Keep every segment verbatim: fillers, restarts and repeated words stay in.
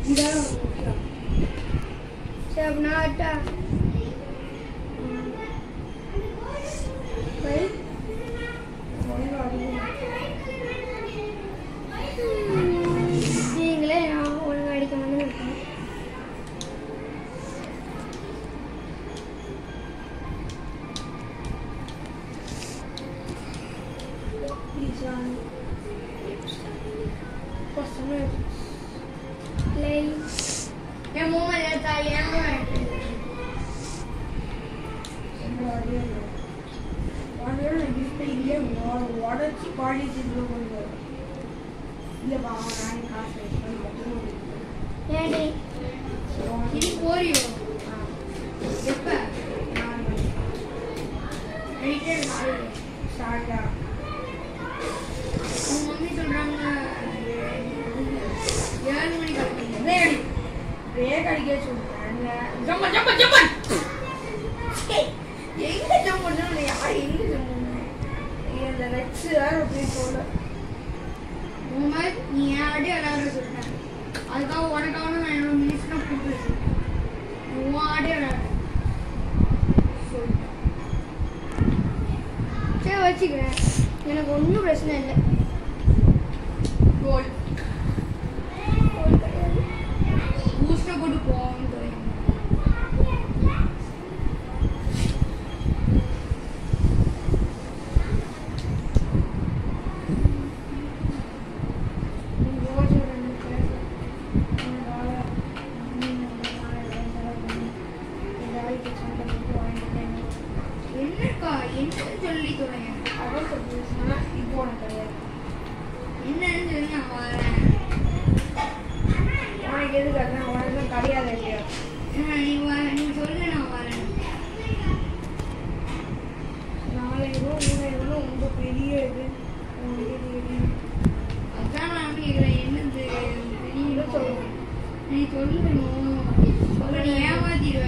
இதான் சரி அப்ப நான் ஆட்டா நீங்களே நான் ஒழுங்கு அடிக்க வந்து இருக்கேன் play என் மூமெண்ட் எடுத்தா ஏன் உடச்சி பாடிச்சு கொஞ்சம் இல்லப்பா நான் காசு ஏன்டி இது போறியோ எப்ப ஸ்டார்டா உங்க மம்மி சொல்றாங்க ஏழு மணிக்கு அடிப்பீங்க அடி பிரேக் அடிக்க சொல்றாங்க ஜம்ப ஜம்ப ஜம்ப எங்க ஜம்ப் பண்ணா யார் எங்க ஜம்ப் பண்ணா இந்த ரெக்ஸ் வேற போய் சொல்ல உங்க நீ ஏன் அடி விளையாட சொல்றேன் அதுக்காக உனக்காக நான் என்னோட மினிஸ்டர் கூப்பிட்டு வச்சிருக்கேன் உன் ஆடி விளையாட சரி வச்சுக்கிறேன் எனக்கு ஒன்றும் பிரச்சனை இல்லை கோல் கோல் கிடையாது பூஸ்டர் போட்டு போவோம்னு தெரியும் என்னக்கா என்ன சொல்லி தொடங்க அதான் சொல்லிச்சுன்னா இப்போ உனக்கு கிடையாது என்னன்னு சொல்லி நான் வரேன் உனக்கு எதுக்கு அதான் உனக்கு கிடையாது இல்லையா நீ வர நீ சொல்லு நான் வரேன் நாலாயிரம் ரூபா மூணாயிரம் ரூபா ரொம்ப பெரிய இது உங்களுக்கு இது எது? அதான் நான் கேட்குறேன் என்னது பெரிய சொல்லுங்க. நீ சொல்லணும் சொல்ல நீ ஏமாத்திடுவ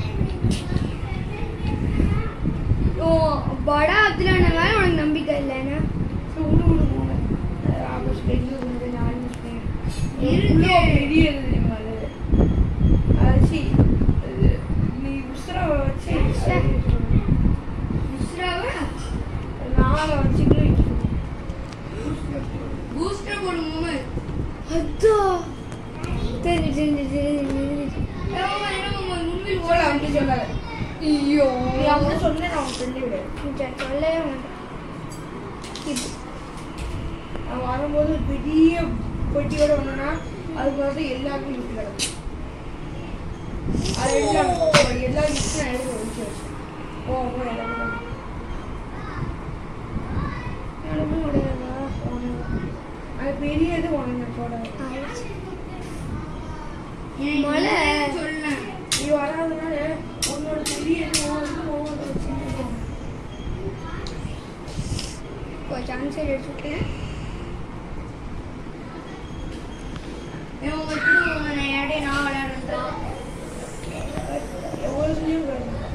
ஓ படா அப்துல்லான மேலே உனக்கு நம்பிக்கை இல்லைன்னா சரி, விடு, விடு, போங்க. அது ஆகஸ்ட் எங்க வந்து நாலு நிமிஷம். இருக்கு. எவ்வளோ பெரிய இது தெரியுமா அது? அது சி, அது நீ உசுரை வச்சு அது மிஸ்ராவை நாளை வச்சுக்கிட்டு பூஸ்டர் போடும்போது அதோ தெரிஞ்சு தெரிஞ்சு தெரிஞ்சு முன்பில் போல ஓட அப்படி சொல்லாத. ஐயோ நீ அப்படி சொன்ன நான் உன் சொல்லி விடு. சரி சொல்லவே மாட்டேன் இது அவன் வரும்போது ஒரு பெரிய பொட்டியோட வந்தோன்னா அதுக்கு வந்து எல்லாருக்கும் விட்டு கிடக்கும். அது எல்லாம் எல்லா கிஃப்ட்டும் நான் எடுத்து வச்சு ஓ ஓ எல்லாரும் எனக்கு முடியாதா அது பெரிய இது உனக்கு போடாது. மழை. சொல்ல நீ வராதனால உன்னோட பெரிய இது ஒவ்வொரு ஒவ்வொரு வச்சுருக்கோம். கொஞ்சம் ஆன்சர் எடுத்துட்டேன் உங்க திரும்ப இடையே நான் விளையாடுறேன் எவ்வளோ சொல்லியும்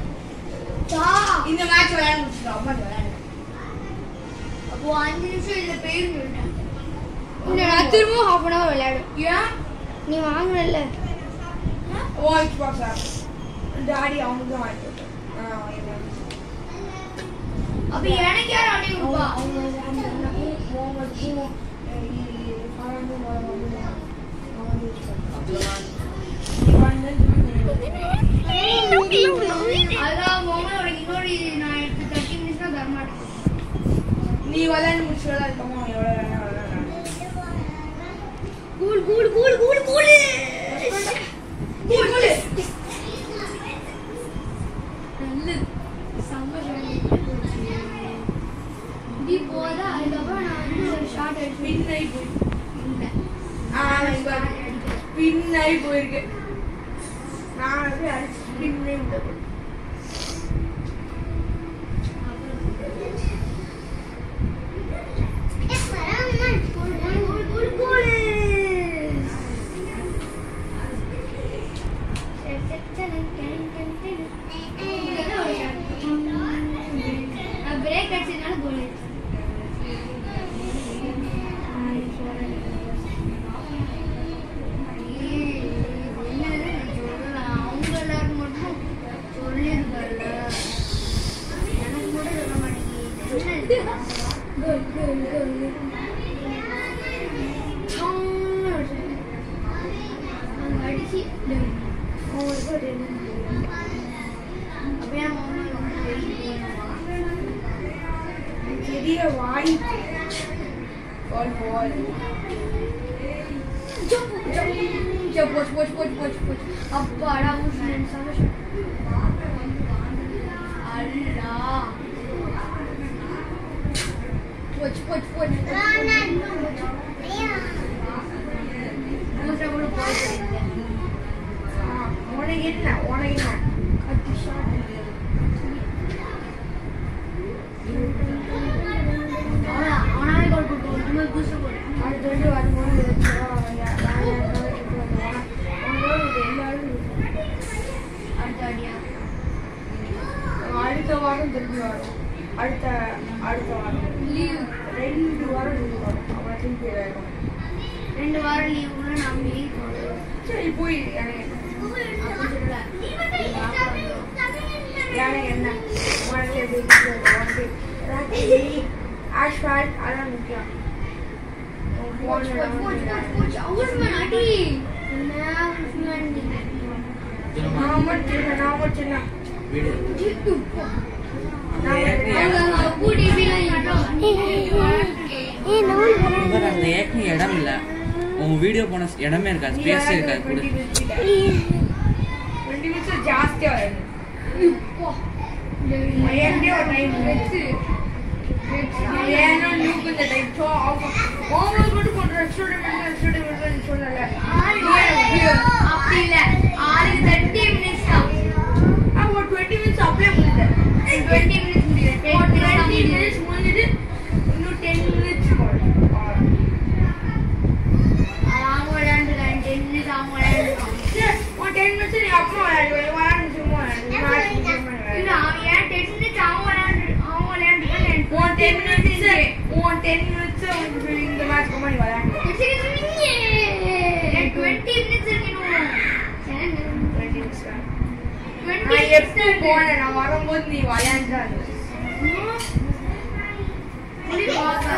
இந்த மேட்ச் விளையாட முடிச்சிடும் அம்மா விளையாடு அப்போ அஞ்சு நிமிஷம் இதுல பேர் சொல்லிட்டேன் இன்னும் நான் திரும்பவும் ஹாஃப் அன் ஹவர் விளையாடும் ஏன் நீ வாங்கினல்ல ஓ எக்ஸ்பாக்ஸ் ஆப் டாடி அவங்களுக்கு தான் வாங்கி கொடுத்தேன். ஆ வாங்கிடுவேன். அப்ப எனக்கு யார் அடி கொடுப்பா அவங்க அவங்களுக்கும் பழமும் அவங்க யூஸ் பண்ணுறாங்க. அதான் மோமன் உனக்கு இன்னொரு நான் எடுத்து தேர்ட்டி மினிட்ஸ் தான் தரமாட்டேன் நீ விளையாண்டு முடிச்சு அதுக்கப்புறம் அவங்க எவ்வளோ வேணா விளையாடுறாங்க. Cool cool cool cool cool நல்லது செம்ம இப்படி போதா அதுக்கப்புறம் நான் வந்து ஒரு ஷார்ட் எடுத்து பின்னாடி போய் இல்லை ஆ பின்னாடி போயிருக்கு. நான் அப்படியே அடிச்சு பின்னாடி விட்டேன். பிரேக் அடிச்சதுனால கோல் அடிச்சு அவங்களுக்கு ஒரு அப்படியே பெரிய வாய் பால் பால் போச்சு போச்சு போச்சு போச்சு போச்சு அப்பாடா ஊசி சந்தோஷம் அல்லா போச்சு போச்சு போச்சு உனக்கு என்ன உனக்கு என்ன கட்டி ஷாட் அவனாவே கோல் போட்டு நம்ம பூஸ்டர் போடு அடுத்த வாட்டி வரும்போது அடுத்த அடியா அடுத்த வாரம் திரும்பி வரும் அடுத்த அடுத்த வாரம் லீவ் ரெண்டு வாரம் திரும்பி வரும் அப்புறம் திரும்பி வரும் ரெண்டு வாரம் லீவுல நாம லீவ் போடுவோம் சரி போய் எனக்கு எனக்கு என்ன உனக்கு உனக்கு ஆஸ்பால்ட் அதான் முக்கியம் நான் சின்ன நான் சின்ன இடம் இல்ல உங்க வீடியோ போன இடமே இருக்காது ஸ்பேஸ் இருக்காது கூட டுவெண்ட்டி மினிட்ஸ் ஜாஸ்தியா வருது ஏன்டே ஒரு டைம் வெச்சு ஏன்னா நியூக்கு இந்த டைம் ஷோ ஆஃப் ஹோம்வொர்க் மட்டும் பண்ற ஸ்டூடெண்ட் ஸ்டூடெண்ட் சொல்லல அப்படி இல்ல ஆறு தேர்ட்டி மினிட்ஸ் தான் அப்போ டுவெண்ட்டி மினிட்ஸ் அப்படியே முடியுது டுவெண்ட்டி மினிட்ஸ் முடியல டுவெண்ட்டி மினிட்ஸ் முடிஞ்சிட்டு இன்னும் டென் மினிட்ஸ் போகும் அவங்க விளையாண்டுருக்காங்க டென் மினிட்ஸ் அவங்க விளையாண்டுருக்காங்க ஒரு டென் மினிட்ஸ் நீ அப்புறம் விளையாடுவேன் விளையாண்டு சும்மா இல்ல அவன் ஏன் டென் மினிட்ஸ் அவங்க விளையாண்டு அவங்க விளையாண்டுருக்காங்க உன் டென் மினிட்ஸ் உன் டென் மினிட்ஸ் உனக்கு இந்த மேட்ச் கம்மா நீ விளையாண்டு டுவெண்ட்டி மினிட்ஸ் இருக்கணும் டுவெண்ட்டி மினிட்ஸ் தான் டுவெண்ட்டி நான் எப்போ போனேன் நான் வரும்போது நீ விளையாண்டா மினிட்ஸ்